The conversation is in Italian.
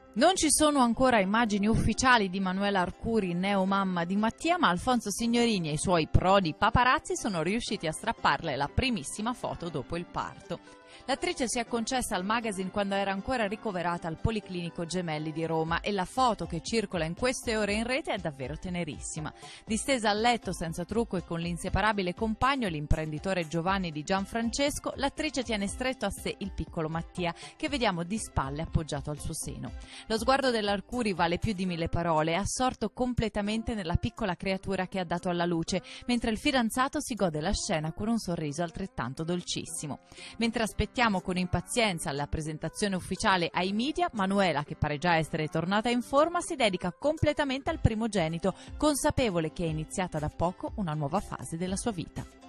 Non ci sono ancora immagini ufficiali di Manuela Arcuri, neomamma di Mattia, ma Alfonso Signorini e i suoi prodi paparazzi sono riusciti a strapparle la primissima foto dopo il parto. L'attrice si è concessa al magazine quando era ancora ricoverata al Policlinico Gemelli di Roma e la foto che circola in queste ore in rete è davvero tenerissima. Distesa a letto senza trucco e con l'inseparabile compagno, l'imprenditore Giovanni Di Gianfrancesco, l'attrice tiene stretto a sé il piccolo Mattia, che vediamo di spalle appoggiato al suo seno. Lo sguardo dell'Arcuri vale più di 1000 parole, è assorto completamente nella piccola creatura che ha dato alla luce, mentre il fidanzato si gode la scena con un sorriso altrettanto dolcissimo. Mentre aspettiamo con impazienza la presentazione ufficiale ai media, Manuela, che pare già essere tornata in forma, si dedica completamente al primogenito, consapevole che è iniziata da poco una nuova fase della sua vita.